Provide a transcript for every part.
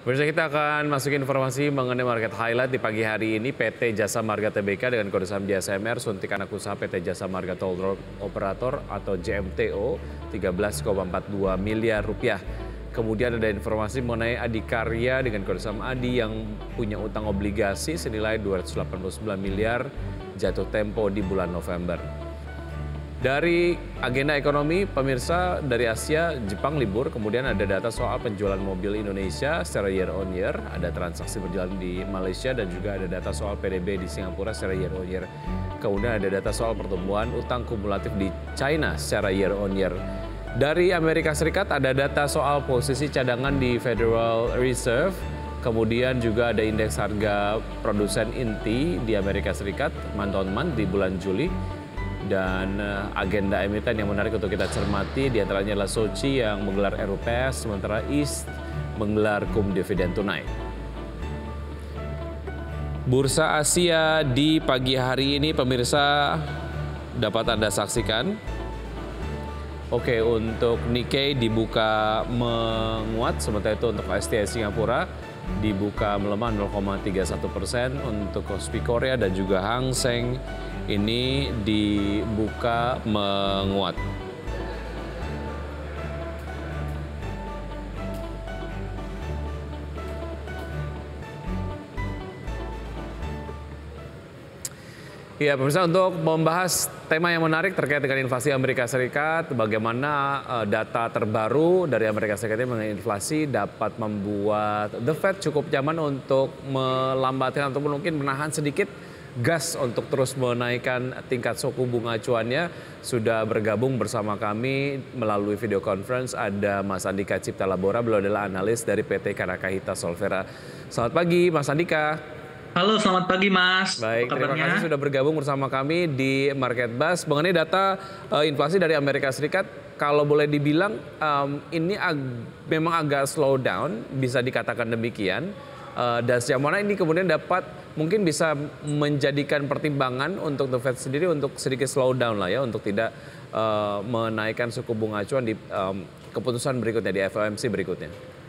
Pemirsa, kita akan masuk informasi mengenai market highlight di pagi hari ini. PT Jasa Marga Tbk dengan kode saham JSMR suntik anak usaha PT Jasa Marga Toll Road Operator atau JMTO 13,42 miliar rupiah. Kemudian ada informasi mengenai Adikarya dengan kode saham ADI yang punya utang obligasi senilai 289 miliar jatuh tempo di bulan November. Dari agenda ekonomi, pemirsa, dari Asia, Jepang libur, kemudian ada data soal penjualan mobil Indonesia secara year on year, ada transaksi berjalan di Malaysia dan juga ada data soal PDB di Singapura secara year on year. Kemudian ada data soal pertumbuhan utang kumulatif di China secara year on year. Dari Amerika Serikat ada data soal posisi cadangan di Federal Reserve, kemudian juga ada indeks harga produsen inti di Amerika Serikat month on month di bulan Juli. Dan agenda emiten yang menarik untuk kita cermati diantaranya adalah Soci yang menggelar RUPS, sementara East menggelar cum dividen tunai. Bursa Asia di pagi hari ini pemirsa dapat Anda saksikan. Oke, untuk Nikkei dibuka menguat, sementara itu untuk STI Singapura dibuka melemah 0,31%, untuk Kospi Korea dan juga Hang Seng ini dibuka menguat. Ya, pemirsa, untuk membahas tema yang menarik terkait dengan inflasi Amerika Serikat, bagaimana data terbaru dari Amerika Serikat ini mengenai inflasi dapat membuat The Fed cukup nyaman untuk melambatkan ataupun mungkin menahan sedikit gas untuk terus menaikkan tingkat suku bunga acuannya. Sudah bergabung bersama kami melalui video conference ada Mas Andika Cipta Labora, beliau adalah analis dari PT Karakahita Solvera. Selamat pagi Mas Andika. Halo, selamat pagi Mas. Baik, Apa terima kabarnya? kasih sudah bergabung bersama kami di Market Buzz. Mengenai data inflasi dari Amerika Serikat, kalau boleh dibilang ini memang agak slow down, bisa dikatakan demikian. Dan sejauh mana ini kemudian dapat mungkin bisa menjadikan pertimbangan untuk The Fed sendiri untuk sedikit slow down lah ya, untuk tidak menaikkan suku bunga acuan di keputusan berikutnya, di FOMC berikutnya.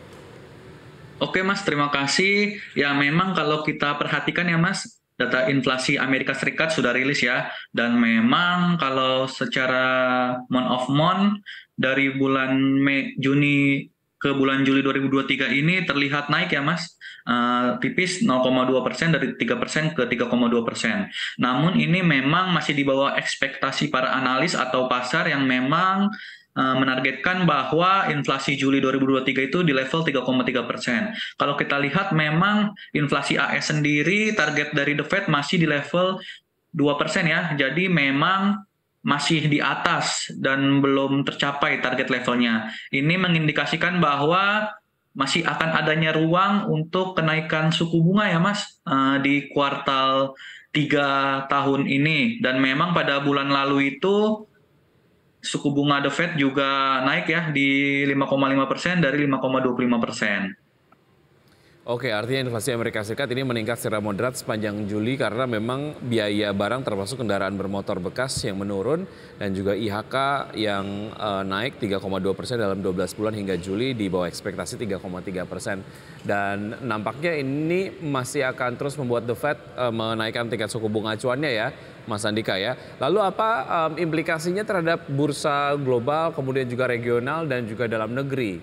Oke Mas, terima kasih. Ya memang kalau kita perhatikan ya Mas, data inflasi Amerika Serikat sudah rilis ya. Dan memang kalau secara month of month dari bulan Juni ke bulan Juli 2023 ini terlihat naik ya Mas. Tipis 0,2% dari 3% ke 3,2%. Namun ini memang masih di bawah ekspektasi para analis atau pasar yang memang menargetkan bahwa inflasi Juli 2023 itu di level 3,3%. Kalau kita lihat memang inflasi AS sendiri target dari The Fed masih di level 2% ya. Jadi memang masih di atas dan belum tercapai target levelnya. Ini mengindikasikan bahwa masih akan adanya ruang untuk kenaikan suku bunga ya Mas di kuartal 3 tahun ini. Dan memang pada bulan lalu itu suku bunga The Fed juga naik ya di 5,5% dari 5,25%. Oke, artinya inflasi Amerika Serikat ini meningkat secara moderat sepanjang Juli karena memang biaya barang termasuk kendaraan bermotor bekas yang menurun dan juga IHK yang naik 3,2% dalam 12 bulan hingga Juli di bawah ekspektasi 3,3%. Dan nampaknya ini masih akan terus membuat The Fed menaikkan tingkat suku bunga acuannya ya, Mas Andika ya. Lalu apa implikasinya terhadap bursa global, kemudian juga regional dan juga dalam negeri?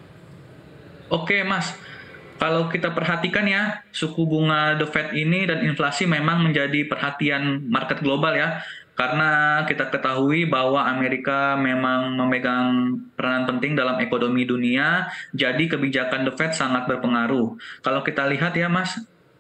Oke Mas, kalau kita perhatikan ya, suku bunga The Fed ini dan inflasi memang menjadi perhatian market global ya. Karena kita ketahui bahwa Amerika memang memegang peranan penting dalam ekonomi dunia, jadi kebijakan The Fed sangat berpengaruh. Kalau kita lihat ya Mas,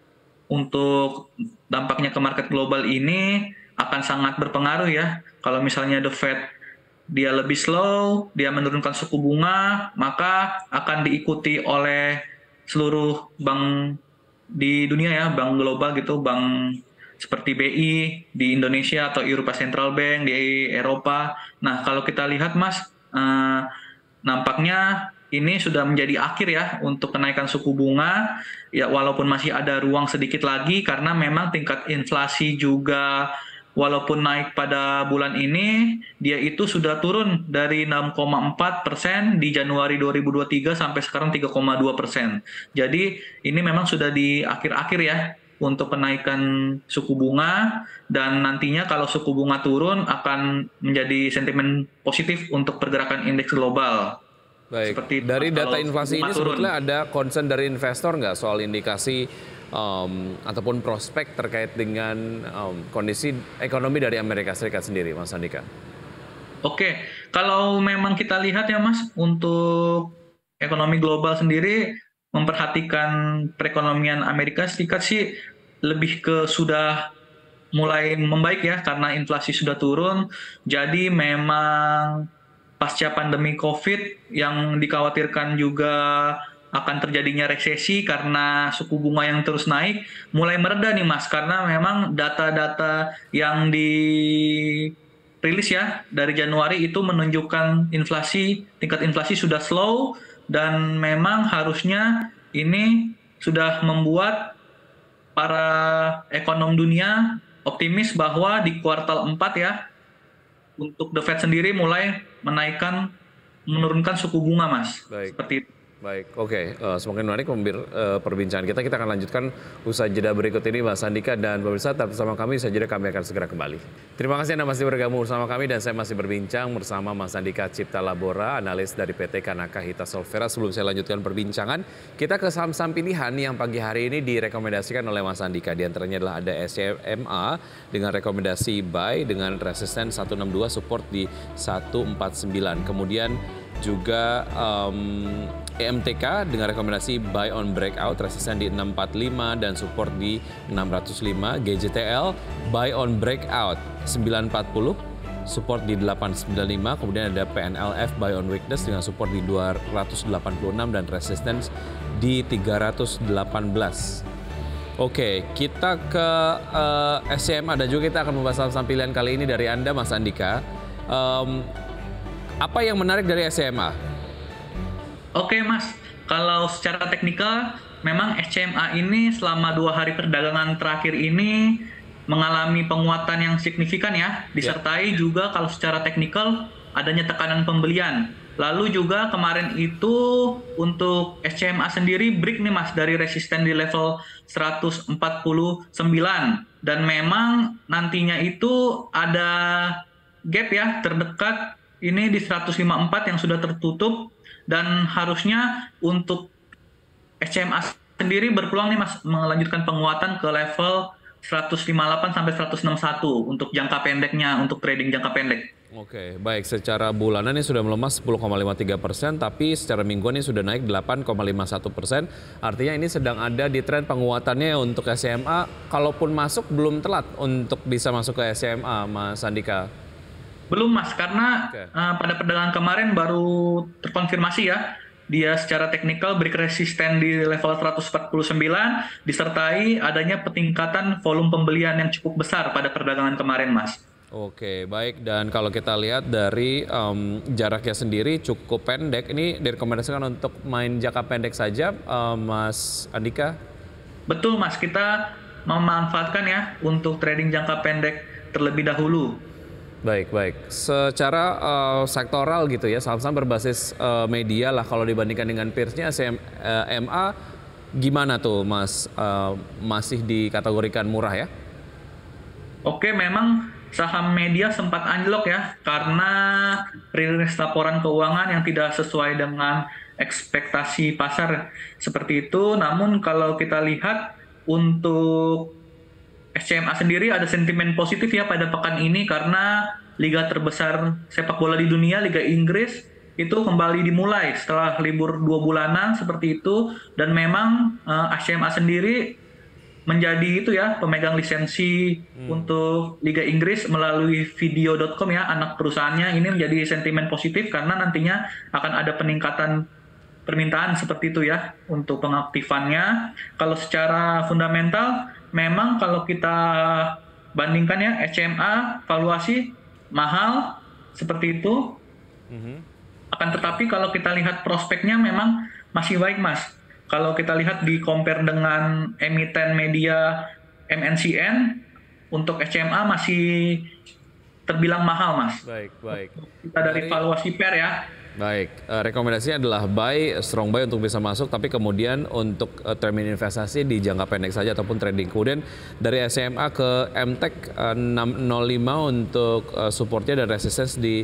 untuk dampaknya ke market global ini akan sangat berpengaruh ya. Kalau misalnya The Fed dia lebih slow, dia menurunkan suku bunga, maka akan diikuti oleh seluruh bank di dunia ya, bank global gitu, bank seperti BI di Indonesia atau Eropa Central Bank di Eropa. Nah, kalau kita lihat Mas, nampaknya ini sudah menjadi akhir ya untuk kenaikan suku bunga, ya walaupun masih ada ruang sedikit lagi karena memang tingkat inflasi juga walaupun naik pada bulan ini, dia itu sudah turun dari 6,4% di Januari 2023 sampai sekarang 3,2%. Jadi ini memang sudah di akhir-akhir ya untuk kenaikan suku bunga, dan nantinya kalau suku bunga turun akan menjadi sentimen positif untuk pergerakan indeks global. Baik, Seperti dari data kalau inflasi bunga ini turun. sebetulnya ada concern dari investor nggak soal indikasi ataupun prospek terkait dengan kondisi ekonomi dari Amerika Serikat sendiri, Mas Andika? Oke, kalau memang kita lihat ya Mas, untuk ekonomi global sendiri memperhatikan perekonomian Amerika Serikat sih lebih ke sudah mulai membaik ya karena inflasi sudah turun. Jadi memang pasca pandemi COVID yang dikhawatirkan juga akan terjadinya resesi karena suku bunga yang terus naik mulai mereda nih Mas, karena memang data-data yang dirilis ya dari Januari itu menunjukkan tingkat inflasi sudah slow, dan memang harusnya ini sudah membuat para ekonom dunia optimis bahwa di kuartal 4 ya, untuk The Fed sendiri mulai menurunkan suku bunga, Mas. Baik. Seperti itu. Baik, oke. Semakin menarik perbincangan kita. Kita akan lanjutkan usai jeda berikut ini, Mas Andika, dan pemirsa tetap bersama kami. Usai jeda kami akan segera kembali. Terima kasih Anda masih bergabung bersama kami, dan saya masih berbincang bersama Mas Andika Cipta Labora, analis dari PT Kanaka Hita Solvera. Sebelum saya lanjutkan perbincangan, kita ke saham-saham pilihan yang pagi hari ini direkomendasikan oleh Mas Andika. Di antaranya adalah ada SCMA dengan rekomendasi buy dengan resisten 162, support di 149. Kemudian juga EMTK dengan rekomendasi buy on breakout, resisten di 645 dan support di 605. GJTL buy on breakout 940, support di 895. Kemudian ada PNLF buy on weakness dengan support di 286 dan resistance di 318. Oke, kita ke SCMA dan juga kita akan membahas saham pilihan kali ini dari Anda, Mas Andika. Apa yang menarik dari SCMA? Oke Mas, kalau secara teknikal memang SCMA ini selama 2 hari perdagangan terakhir ini mengalami penguatan yang signifikan ya, disertai juga kalau secara teknikal adanya tekanan pembelian. Lalu juga kemarin itu untuk SCMA sendiri break nih Mas dari resisten di level 149, dan memang nantinya itu ada gap ya terdekat ini di 154 yang sudah tertutup, dan harusnya untuk SCMA sendiri berpeluang nih Mas melanjutkan penguatan ke level 158 sampai 161 untuk jangka pendeknya, untuk trading jangka pendek. Oke, baik. Secara bulanan ini sudah melemah 10,53%, tapi secara mingguan ini sudah naik 8,51%. Artinya ini sedang ada di tren penguatannya untuk SCMA. Kalaupun masuk belum telat untuk bisa masuk ke SCMA, Mas Andika. Belum Mas, karena pada perdagangan kemarin baru terkonfirmasi ya, dia secara teknikal break resisten di level 149, disertai adanya peningkatan volume pembelian yang cukup besar pada perdagangan kemarin Mas. Oke, baik. Dan kalau kita lihat dari jaraknya sendiri cukup pendek, ini direkomendasikan untuk main jangka pendek saja, Mas Andika? Betul Mas, kita memanfaatkan ya untuk trading jangka pendek terlebih dahulu. Baik, baik. Secara sektoral gitu ya, saham-saham berbasis media lah kalau dibandingkan dengan peersnya, SCMA gimana tuh Mas? Masih dikategorikan murah ya? Oke, memang saham media sempat anjlok ya karena rilis laporan keuangan yang tidak sesuai dengan ekspektasi pasar seperti itu. Namun kalau kita lihat untuk SCMA sendiri ada sentimen positif ya pada pekan ini, karena liga terbesar sepak bola di dunia, Liga Inggris, itu kembali dimulai setelah libur 2 bulanan seperti itu, dan memang SCMA sendiri menjadi itu ya pemegang lisensi untuk Liga Inggris melalui video.com ya, anak perusahaannya. Ini menjadi sentimen positif karena nantinya akan ada peningkatan permintaan seperti itu ya untuk pengaktifannya. Kalau secara fundamental memang kalau kita bandingkan ya, SCMA valuasi mahal seperti itu. Akan tetapi kalau kita lihat prospeknya memang masih baik Mas. Kalau kita lihat di compare dengan emiten media MNCN, untuk SCMA masih terbilang mahal, Mas. Baik, baik. Kita dari valuasi pair ya. Baik, rekomendasinya adalah buy, strong buy untuk bisa masuk, tapi kemudian untuk termin investasi di jangka pendek saja ataupun trading. Kemudian dari SMA ke MTEK 605 untuk supportnya dan resistance di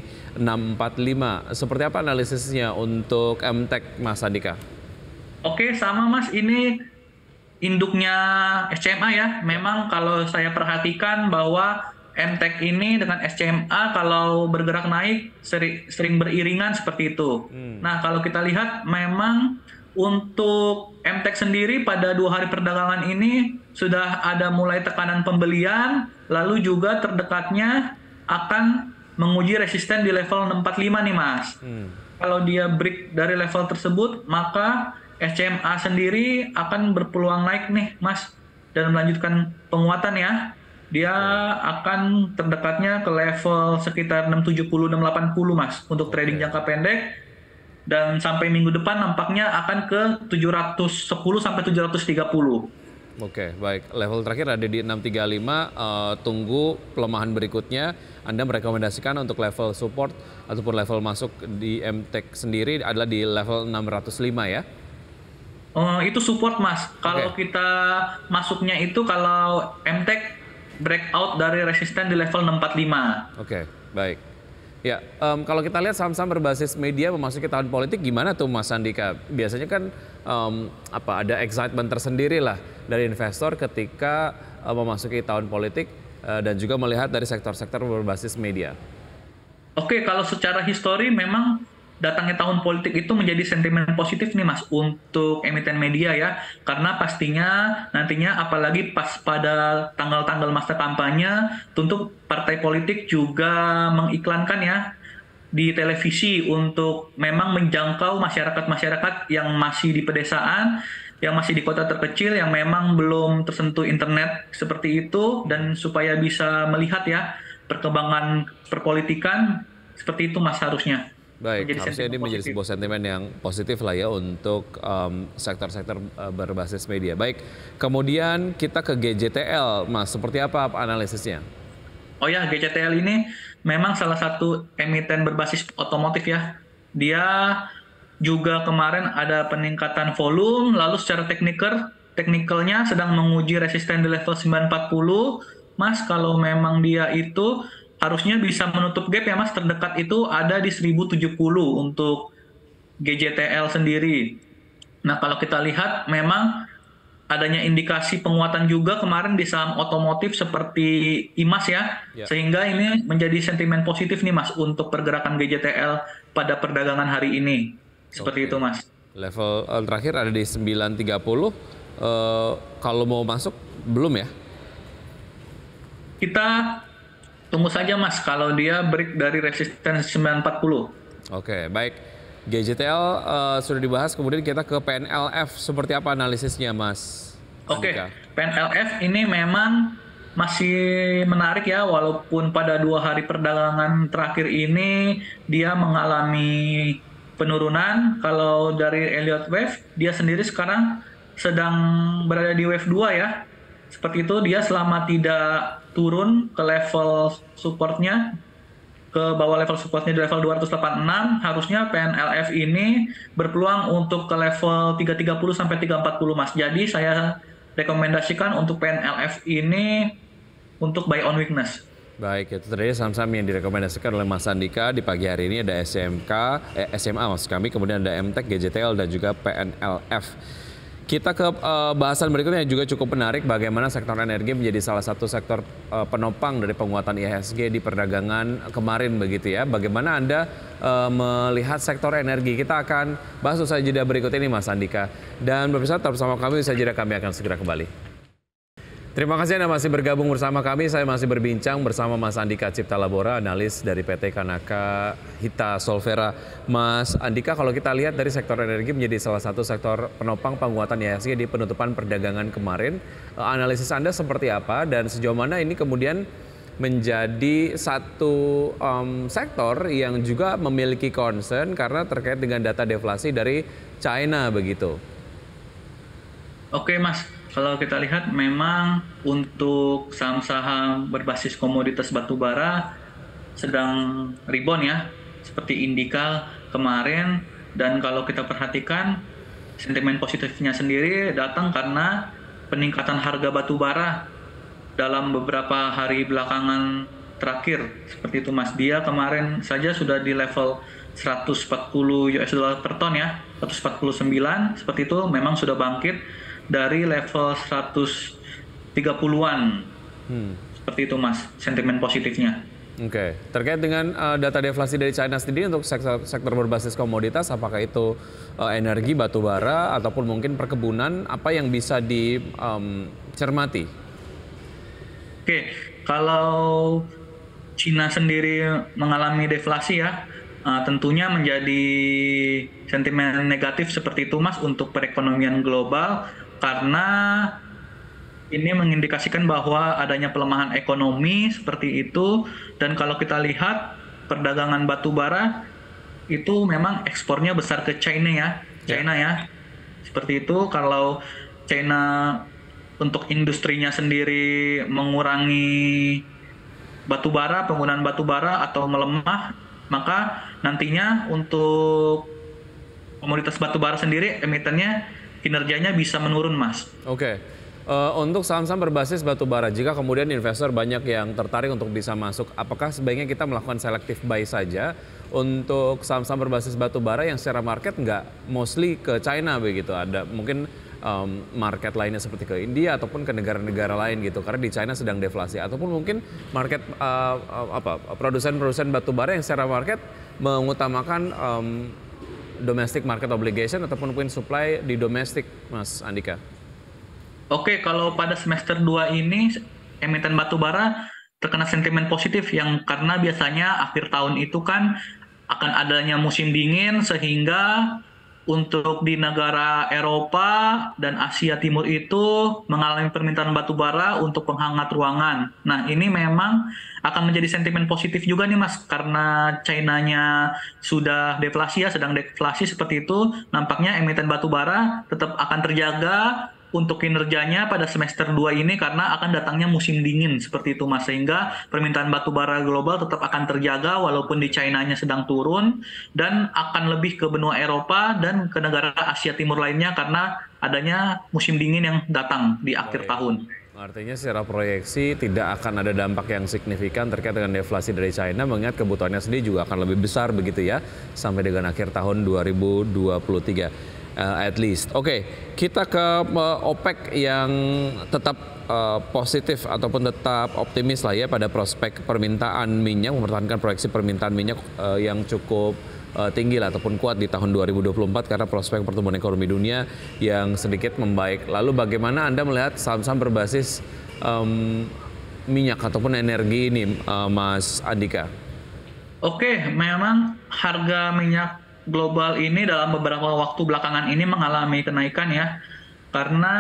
645. Seperti apa analisisnya untuk MTEK, Mas Andika? Oke, sama Mas, ini induknya SCMA ya. Memang kalau saya perhatikan bahwa MTEK ini dengan SCMA kalau bergerak naik sering beriringan seperti itu. Nah, kalau kita lihat memang untuk MTEK sendiri pada 2 hari perdagangan ini sudah ada mulai tekanan pembelian, lalu juga terdekatnya akan menguji resisten di level 645 nih Mas. Kalau dia break dari level tersebut, maka SCMA sendiri akan berpeluang naik nih Mas dan melanjutkan penguatan ya. Dia akan terdekatnya ke level sekitar 670 680 Mas untuk trading jangka pendek, dan sampai minggu depan nampaknya akan ke 710 sampai 730. Oke, baik. Level terakhir ada di 635, tunggu pelemahan berikutnya. Anda merekomendasikan untuk level support ataupun level masuk di MTEK sendiri adalah di level 605 ya? Itu support Mas. Kalau kita masuknya itu kalau MTEK breakout dari resisten di level 645. Oke, baik. Ya, kalau kita lihat saham-saham berbasis media memasuki tahun politik gimana tuh Mas Andika? Biasanya kan ada excitement tersendiri lah dari investor ketika memasuki tahun politik dan juga melihat dari sektor-sektor berbasis media. Oke, kalau secara histori memang datangnya tahun politik itu menjadi sentimen positif nih Mas untuk emiten media ya, karena pastinya nantinya apalagi pas pada tanggal-tanggal masa kampanye tentu partai politik juga mengiklankan ya di televisi untuk memang menjangkau masyarakat-masyarakat yang masih di pedesaan, yang masih di kota terkecil, yang memang belum tersentuh internet seperti itu, dan supaya bisa melihat ya perkembangan perpolitikan seperti itu Mas harusnya. Baik, harusnya ini menjadi sebuah sentimen yang positif lah ya untuk sektor-sektor berbasis media. Baik, kemudian kita ke GJTL, Mas. Seperti apa analisisnya? Oh ya, GJTL ini memang salah satu emiten berbasis otomotif ya. Dia juga kemarin ada peningkatan volume, lalu secara teknikalnya sedang menguji resisten di level 940. Mas, kalau memang dia itu harusnya bisa menutup gap ya Mas, terdekat itu ada di 1070 untuk GJTL sendiri. Nah, kalau kita lihat memang adanya indikasi penguatan juga kemarin di saham otomotif seperti IMAS ya. Sehingga ini menjadi sentimen positif nih Mas untuk pergerakan GJTL pada perdagangan hari ini. Seperti itu Mas. Level terakhir ada di 930. Kalau mau masuk belum ya? Kita tunggu saja Mas kalau dia break dari resisten 940. Oke, baik. GJTL sudah dibahas, kemudian kita ke PNLF. Seperti apa analisisnya Mas Andika? PNLF ini memang masih menarik ya, walaupun pada 2 hari perdagangan terakhir ini dia mengalami penurunan. Kalau dari Elliott Wave, dia sendiri sekarang sedang berada di wave 2 ya. Seperti itu, dia selama tidak turun ke level supportnya, ke bawah level supportnya di level 286, harusnya PNLF ini berpeluang untuk ke level 330 sampai 340 Mas. Jadi saya rekomendasikan untuk PNLF ini untuk buy on weakness. Baik, itu tadi saham-saham yang direkomendasikan oleh Mas Andika di pagi hari ini. Ada SMA maksud kami, kemudian ada MTEK, GJTL, dan juga PNLF. Kita ke bahasan berikutnya yang juga cukup menarik, bagaimana sektor energi menjadi salah satu sektor penopang dari penguatan IHSG di perdagangan kemarin begitu ya. Bagaimana Anda melihat sektor energi? Kita akan bahas usai jeda berikut ini Mas Andika. Dan pemirsa tetap bersama kami, usai jeda kami akan segera kembali. Terima kasih Anda masih bergabung bersama kami. Saya masih berbincang bersama Mas Andika Cipta Labora, analis dari PT Kanaka Hita Solvera. Mas Andika, kalau kita lihat dari sektor energi menjadi salah satu sektor penopang penguatan IHSG di penutupan perdagangan kemarin. Analisis Anda seperti apa dan sejauh mana ini kemudian menjadi satu sektor yang juga memiliki concern karena terkait dengan data deflasi dari China begitu? Oke Mas, Kalau kita lihat memang untuk saham-saham berbasis komoditas batubara sedang rebound ya, seperti Indikal kemarin. Dan kalau kita perhatikan, sentimen positifnya sendiri datang karena peningkatan harga batubara dalam beberapa hari belakangan terakhir. Seperti itu Mas, dia kemarin saja sudah di level 140 US dollar per ton ya, 149, seperti itu memang sudah bangkit dari level 130-an. Seperti itu Mas, sentimen positifnya. Oke, terkait dengan data deflasi dari China sendiri untuk sektor berbasis komoditas, apakah itu energi, batu bara, ataupun mungkin perkebunan, apa yang bisa dicermati? Oke, kalau Cina sendiri mengalami deflasi ya, tentunya menjadi sentimen negatif seperti itu Mas untuk perekonomian global, karena ini mengindikasikan bahwa adanya pelemahan ekonomi seperti itu. Dan kalau kita lihat perdagangan batu bara itu memang ekspornya besar ke China ya. Seperti itu. Kalau China untuk industrinya sendiri mengurangi penggunaan batu bara atau melemah, maka nantinya untuk komoditas batu bara sendiri emitennya kinerjanya bisa menurun Mas. Oke. Untuk saham-saham berbasis batu bara, jika kemudian investor banyak yang tertarik untuk bisa masuk, apakah sebaiknya kita melakukan selective buy saja untuk saham-saham berbasis batu bara yang secara market nggak mostly ke China begitu? Ada mungkin market lainnya seperti ke India ataupun ke negara-negara lain gitu, karena di China sedang deflasi, ataupun mungkin market produsen-produsen batu bara yang secara market mengutamakan domestic market obligation ataupun mungkin supply di domestik, Mas Andika. Oke, kalau pada semester 2 ini emiten batubara terkena sentimen positif yang karena biasanya akhir tahun itu kan akan adanya musim dingin, sehingga untuk di negara Eropa dan Asia Timur itu mengalami permintaan batubara untuk penghangat ruangan. Nah, ini memang akan menjadi sentimen positif juga nih Mas, karena China-nya sudah deflasi ya, sedang deflasi seperti itu. Nampaknya emiten batubara tetap akan terjaga untuk kinerjanya pada semester 2 ini karena akan datangnya musim dingin seperti itu Mas, sehingga permintaan batu bara global tetap akan terjaga walaupun di China-nya sedang turun, dan akan lebih ke benua Eropa dan ke negara Asia Timur lainnya karena adanya musim dingin yang datang di akhir tahun. Artinya secara proyeksi tidak akan ada dampak yang signifikan terkait dengan deflasi dari China, mengingat kebutuhannya sendiri juga akan lebih besar begitu ya sampai dengan akhir tahun 2023. At least. Oke, kita ke OPEC yang tetap positif ataupun tetap optimis lah ya pada prospek permintaan minyak, mempertahankan proyeksi permintaan minyak yang cukup tinggi lah ataupun kuat di tahun 2024 karena prospek pertumbuhan ekonomi dunia yang sedikit membaik. Lalu bagaimana Anda melihat saham-saham berbasis minyak ataupun energi ini, Mas Andika? Oke, memang harga minyak global ini dalam beberapa waktu belakangan ini mengalami kenaikan ya, karena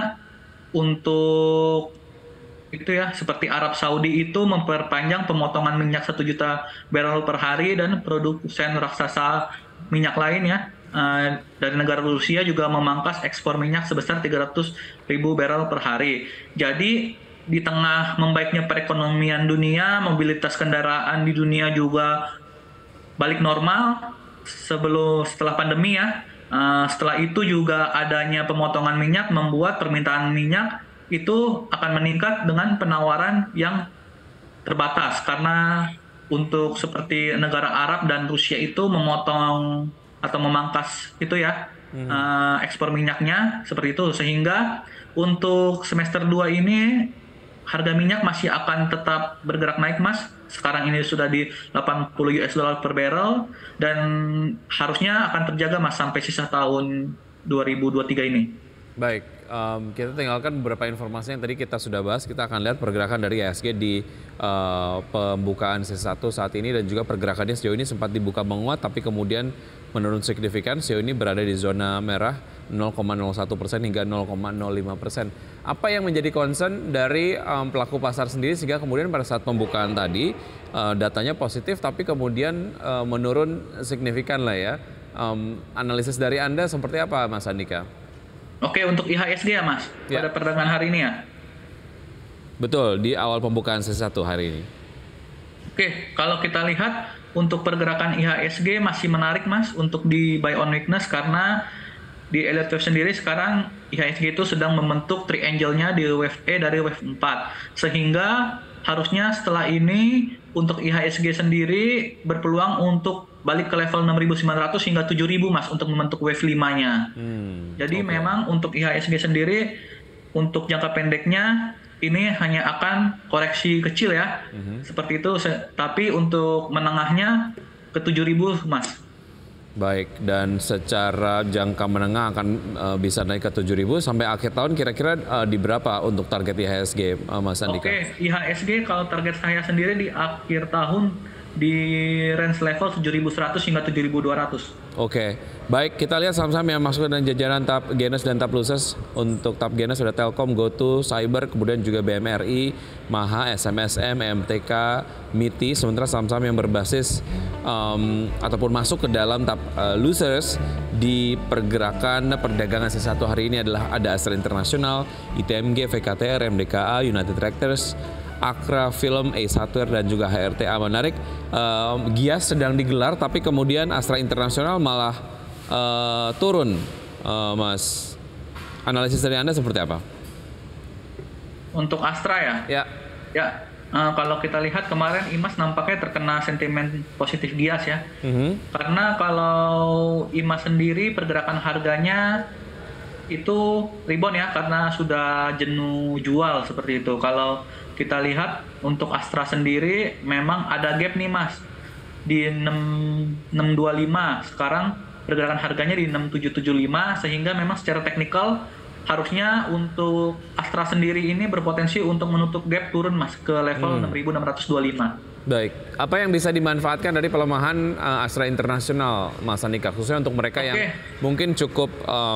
untuk itu ya, seperti Arab Saudi itu memperpanjang pemotongan minyak 1 juta barrel per hari, dan produsen raksasa minyak lain ya dari negara Rusia juga memangkas ekspor minyak sebesar 300.000 barrel per hari. Jadi di tengah membaiknya perekonomian dunia, mobilitas kendaraan di dunia juga balik normal setelah pandemi ya. Setelah itu juga adanya pemotongan minyak membuat permintaan minyak itu akan meningkat dengan penawaran yang terbatas, karena untuk seperti negara Arab dan Rusia itu memotong atau memangkas itu ya ekspor minyaknya seperti itu, sehingga untuk semester 2 ini harga minyak masih akan tetap bergerak naik Mas. Sekarang ini sudah di 80 US dollar per barrel, dan harusnya akan terjaga Mas sampai sisa tahun 2023 ini. Baik, kita tinggalkan beberapa informasi yang tadi kita sudah bahas. Kita akan lihat pergerakan dari IHSG di pembukaan sesi 1 saat ini, dan juga pergerakannya sejauh ini sempat dibuka menguat tapi kemudian menurun signifikan. Sejauh ini berada di zona merah 0,01% hingga 0,05%. Apa yang menjadi concern dari pelaku pasar sendiri sehingga kemudian pada saat pembukaan tadi datanya positif tapi kemudian menurun signifikan lah ya. Analisis dari Anda seperti apa Mas Andika? Oke, untuk IHSG ya Mas, Ya. pada perdagangan hari ini ya. Betul, di awal pembukaan sesi 1 hari ini. Oke, kalau kita lihat untuk pergerakan IHSG masih menarik Mas untuk di buy on weakness karena di Elliott Wave sendiri sekarang IHSG itu sedang membentuk triangle-nya di wave E dari wave 4. Sehingga harusnya setelah ini untuk IHSG sendiri berpeluang untuk balik ke level 6.900 hingga 7.000 Mas untuk membentuk wave 5-nya. Jadi Oke. memang untuk IHSG sendiri untuk jangka pendeknya ini hanya akan koreksi kecil ya. Seperti itu. Tapi untuk menengahnya ke 7.000 Mas. Baik, dan secara jangka menengah akan bisa naik ke 7.000 sampai akhir tahun kira-kira di berapa untuk target IHSG, Mas Andika? Oke, IHSG kalau target saya sendiri di akhir tahun di range level 7.100 hingga 7.200. Oke, baik, kita lihat saham-saham yang masuk dalam jajaran TAP Genos dan TAP Luses. Untuk TAP Genos ada Telkom, GoTo, Cyber, kemudian juga BMRI, Maha, SMSM, MTK, MITI. Sementara saham-saham yang berbasis ataupun masuk ke dalam TAP Luses di pergerakan perdagangan sesi 1 hari ini adalah ada Astra International, ITMG, VKTR, MDKA, United Tractors, Akra Film, Ace Hardware, dan juga HRTA. Menarik, Gias sedang digelar tapi kemudian Astra International malah turun. Mas, analisis dari Anda seperti apa? Untuk Astra ya? Ya. Ya, kalau kita lihat kemarin IMAS nampaknya terkena sentimen positif Gias ya. Karena kalau IMAS sendiri pergerakan harganya itu rebound ya karena sudah jenuh jual seperti itu. Kalau kita lihat untuk Astra sendiri memang ada gap nih Mas di 625. Sekarang pergerakan harganya di 6775 sehingga memang secara teknikal harusnya untuk Astra sendiri ini berpotensi untuk menutup gap turun Mas ke level 6625. Baik, apa yang bisa dimanfaatkan dari pelemahan Astra International, Mas Andika, khususnya untuk mereka yang mungkin cukup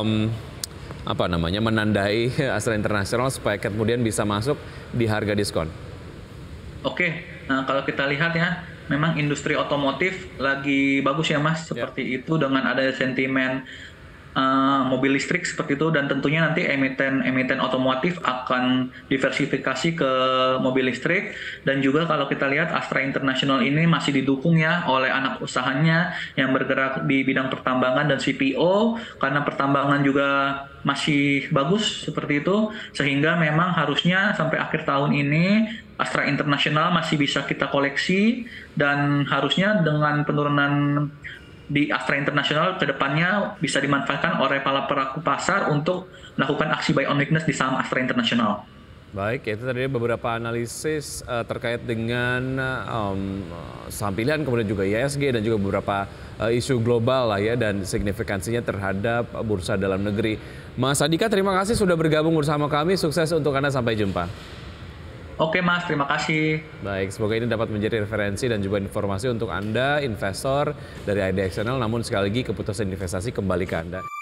menandai Astra International supaya kemudian bisa masuk di harga diskon? Oke, nah kalau kita lihat ya, memang industri otomotif lagi bagus ya Mas, seperti itu dengan ada sentimen mobil listrik seperti itu dan tentunya nanti emiten otomotif akan diversifikasi ke mobil listrik dan juga kalau kita lihat Astra International ini masih didukung ya oleh anak usahanya yang bergerak di bidang pertambangan dan CPO karena pertambangan juga masih bagus seperti itu sehingga memang harusnya sampai akhir tahun ini Astra International masih bisa kita koleksi dan harusnya dengan penurunan di Astra International ke depannya bisa dimanfaatkan oleh para pelaku pasar untuk melakukan aksi buy on weakness di saham Astra International. Baik, itu tadi beberapa analisis terkait dengan saham pilihan, kemudian juga IHSG dan juga beberapa isu global lah ya dan signifikansinya terhadap bursa dalam negeri. Mas Andika, terima kasih sudah bergabung bersama kami. Sukses untuk Anda, sampai jumpa. Oke Mas, terima kasih. Baik, semoga ini dapat menjadi referensi dan juga informasi untuk Anda, investor dari IDX Channel. Namun sekali lagi keputusan investasi kembali ke Anda.